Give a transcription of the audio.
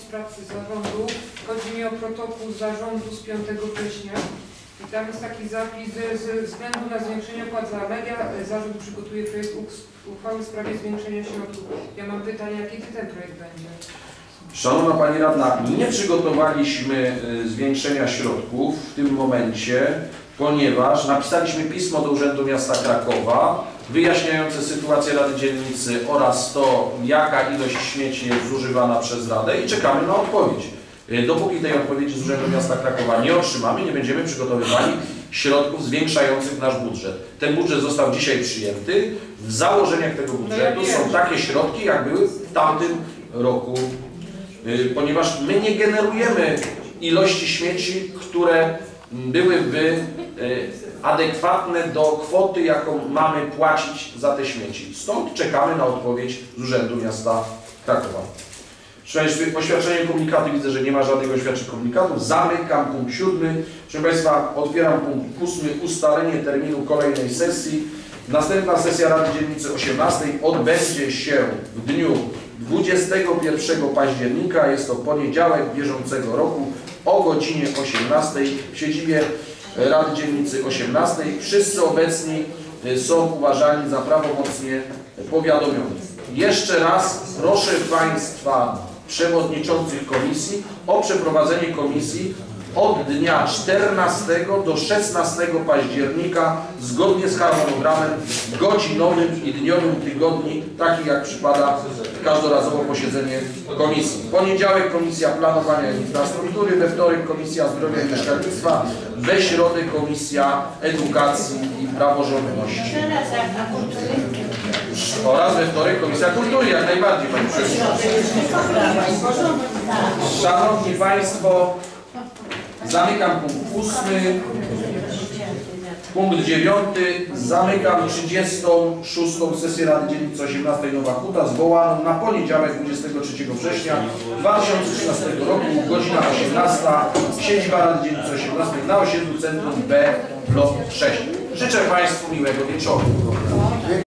pracy zarządu. Chodzi mi o protokół zarządu z 5 września. I tam jest taki zapis, że ze względu na zwiększenie opłat za media zarząd przygotuje projekt uchwały w sprawie zwiększenia środków. Ja mam pytanie, jaki ten projekt będzie? Szanowna Pani Radna, nie przygotowaliśmy zwiększenia środków w tym momencie, ponieważ napisaliśmy pismo do Urzędu Miasta Krakowa wyjaśniające sytuację Rady Dzielnicy oraz to, jaka ilość śmieci jest zużywana przez Radę i czekamy na odpowiedź. Dopóki tej odpowiedzi z Urzędu Miasta Krakowa nie otrzymamy, nie będziemy przygotowywali środków zwiększających nasz budżet. Ten budżet został dzisiaj przyjęty. W założeniach tego budżetu są takie środki, jak były w tamtym roku, ponieważ my nie generujemy ilości śmieci, które byłyby adekwatne do kwoty, jaką mamy płacić za te śmieci. Stąd czekamy na odpowiedź z Urzędu Miasta Krakowa. Oświadczenie komunikaty, widzę, że nie ma żadnych oświadczeń komunikatów. Zamykam punkt 7. Proszę Państwa, otwieram punkt 8. Ustalenie terminu kolejnej sesji. Następna sesja Rady Dzielnicy 18 odbędzie się w dniu 21 października. Jest to poniedziałek bieżącego roku o godzinie 18 w siedzibie Rady Dzielnicy 18. Wszyscy obecni są uważani za prawomocnie powiadomione. Jeszcze raz proszę Państwa przewodniczących komisji o przeprowadzenie komisji od dnia 14 do 16 października zgodnie z harmonogramem godzinowym i dniowym tygodni, taki jak przypada każdorazowo posiedzenie komisji. W poniedziałek Komisja Planowania i Infrastruktury, we wtorek Komisja Zdrowia i Mieszkalnictwa, we środę Komisja Edukacji i Praworządności. Oraz we wtorek Komisja Kultury, jak najbardziej, Pani Przewodniczący. Szanowni Państwo, zamykam punkt 8. Punkt 9. Zamykam 36. sesję Rady Dzielnicy 18 Nowa Huta zwołaną na poniedziałek 23 września 2013 roku, godzina 18. Siedziba Rady Dzielnicy 18 na osiedlu Centrum B, blok 6. Życzę Państwu miłego wieczoru.